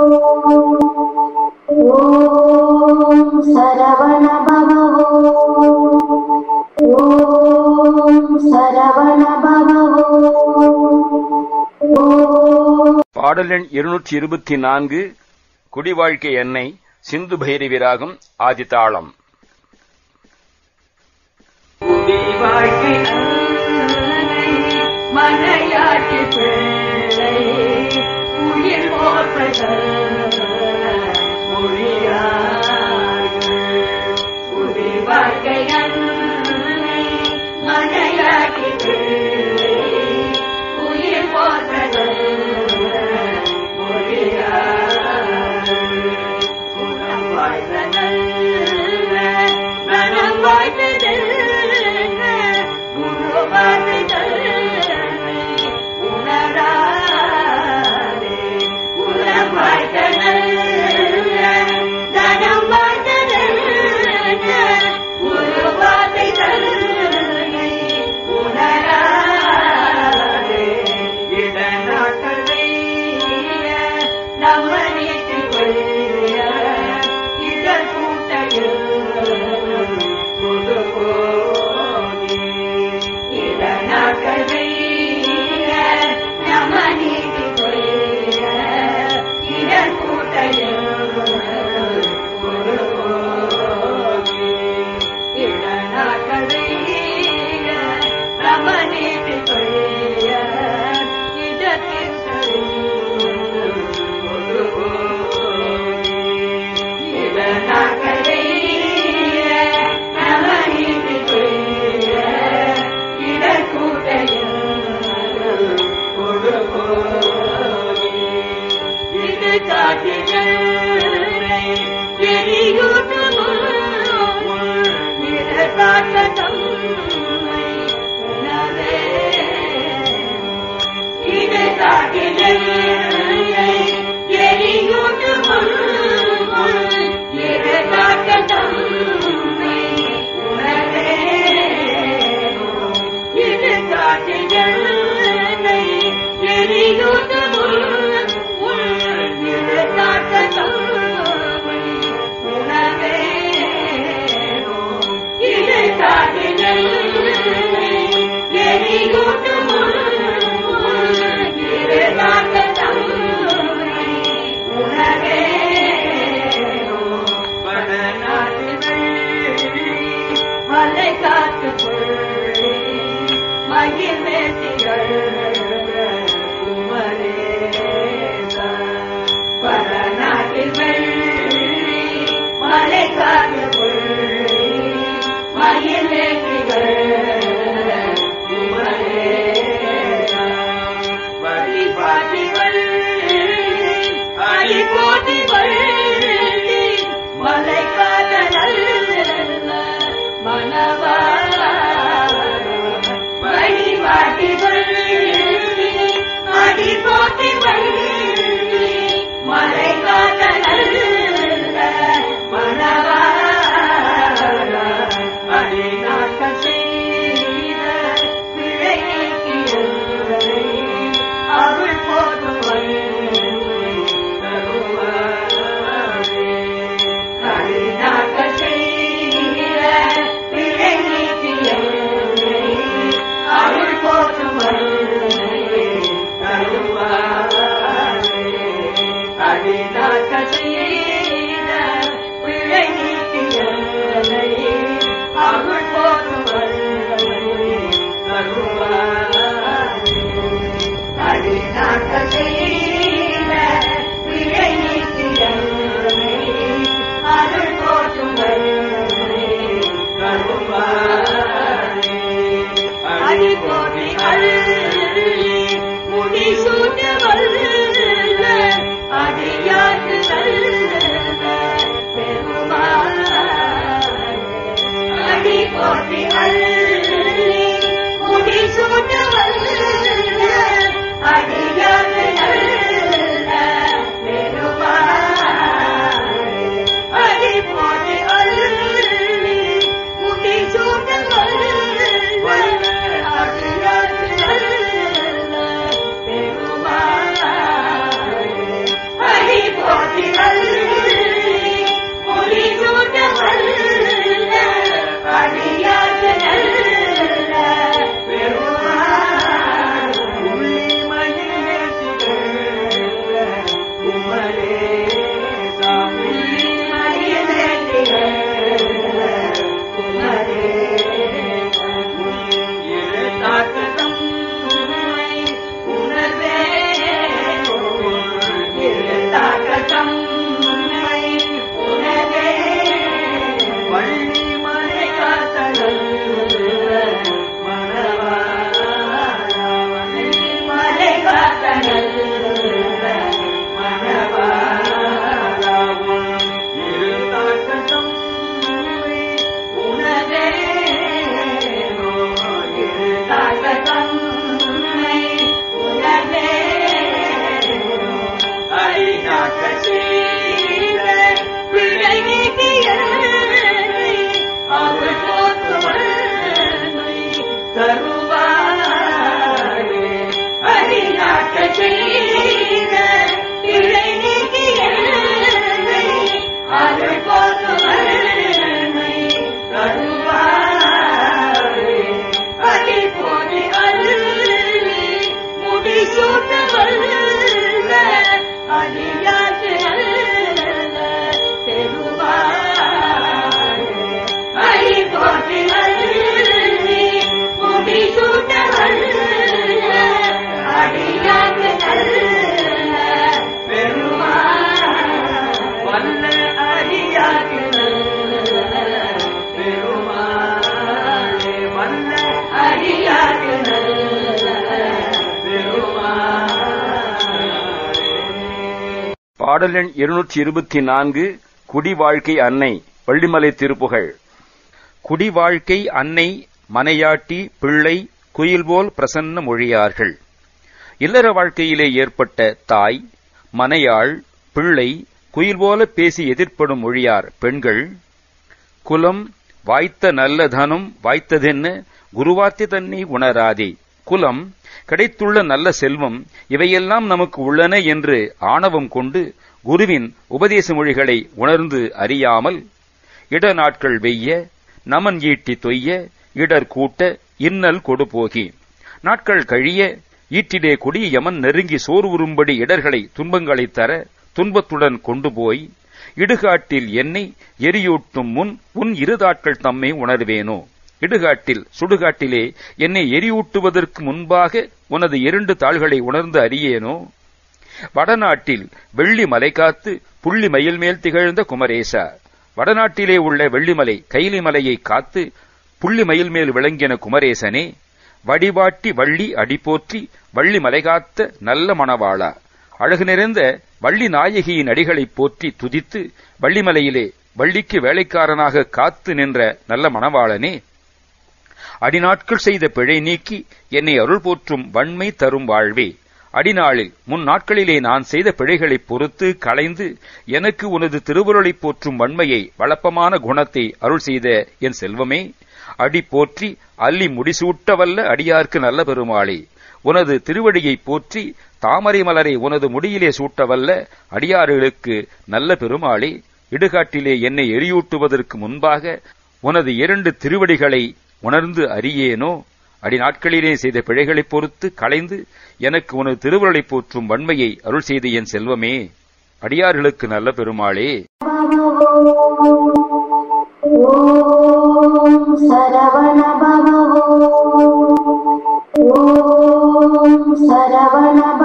ஓம் சரவண பவ ஓம் சரவண பவ. பாடல் எண் 224 குடிவாழ்க்கை எண்ணெய் சிந்து பைரவி ராகம் ஆதிதாளம். குடிவாழ்க்கை மனையாட்டி பிள்ளை உயிர் மொழியாக குடிவாழ்க்கை மனையாட்டி பிள்ளை உயிர் மொழியாக குணம் வாழ்த்தல் மனம் வாழ்த்தல் உணராதே குலம் வாழ்த்தல் தனம் வாழ்த்தல் குரு வார்த்தைகள் உணராதே இடநாட்களை நம்ம நீட்டிக் கொள்ள இடர் கூட்டையில் எரியூட்டும் அடியாக்கு நல்ல பெருமாளே அடி போற்றி வள்ளி முடிசூட்ட வல்ல அடியாக்கு நல்ல பெருமாளே வல்ல அடியாக்கு நல்ல பெருமாளே வல்ல அடியாக்கு நல்ல பெருமாளே. பாடல் எண் 224 குடி வாழ்க்கை அன்னை வள்ளிமலை திருப்புகழ். குடி வாழ்க்கை அன்னை மனையாட்டி பிள்ளை குயில்போல் பிரசன்ன மொழியார்கள். இல்லற வாழ்க்கையிலே ஏற்பட்ட தாய், மனையாள், பிள்ளை, குயில்போல பேசி எதிர்ப்படும் மொழியார் பெண்கள். குலம் வாய்த்த நல்ல தனம் வாய்த்ததென்ன குருவாத்தி தன்னை உணராதே. குலம், கிடைத்துள்ள நல்ல செல்வம், இவையெல்லாம் நமக்கு உள்ளன என்று ஆணவம் கொண்டு குருவின் உபதேச மொழிகளை உணர்ந்து அறியாமல் இடநாட்கள் வெய்ய நமன் ஈட்டி தொய்ய இடர் கூட்ட இன்னல் கொடுபோகி நாட்கள் கழிய ஈட்டிலே கொடிய யமன் நெருங்கி சோறு உறும்படி இடர்களை துன்பங்களைத் தர துன்பத்துடன் கொண்டு போய் இடுகாட்டில் என்னை எரியூட்டும் முன் உன் இருதாட்கள் தம்மை உணர்வேனோ. இடுகாட்டில் சுடுகாட்டிலே என்னை எரியூட்டுவதற்கு முன்பாக உனது 2 தாள்களை உணர்ந்து அறியேனோ. வடநாட்டில் வெள்ளி மலை காத்து புள்ளி மயில் மேல் திகழ்ந்த குமரேசா. வடநாட்டிலே உள்ள வெள்ளிமலை கைலி மலையை காத்து புள்ளி மயில் மேல் விளங்கின குமரேசனே. வடிவாட்டி வள்ளி அடிபோற்றி வள்ளி மலை காத்த நல்ல மணவாளா. அழகு நிறைந்த வள்ளி நாயகியின் அடிகளைப் போற்றி துதித்து வள்ளிமலையிலே வள்ளிக்கு வேலைக்காரனாக காத்து நின்ற நல்ல மணவாளனே. அடிநாட்கள் செய்த பிழை நீக்கி என்னை அருள் போற்றும் வன்மை தரும் வாழ்வே. அடிநாளில் முன் நாட்களிலே நான் செய்த பிழைகளைப் பொறுத்து களைந்து எனக்கு உனது திருவுருளைப் போற்றும் வன்மையை வளப்பமான குணத்தை அருள் செய்த என் செல்வமே. அடி போற்றி அல்லி முடிசூட்ட வல்ல அடியார்க்கு நல்ல பெருமாளே. உனது திருவடியைப் போற்றி தாமரை மலரை உனது முடியிலே சூட்டவல்ல அடியார்களுக்கு நல்ல பெருமாளே. இடுகாட்டிலே என்னை எரியூட்டுவதற்கு முன்பாக உனது 2 திருவடிகளை உணர்ந்து அறியேனோ. அடிநாட்களிலே செய்த பிழைகளைப் பொறுத்து களைந்து எனக்கு உனது திருவுருளைப் போற்றும் வன்மையை அருள் செய்த என் செல்வமே. அடியார்களுக்கு நல்ல பெருமாளே. ஓம் சரவண பவ. ஓம் சரவண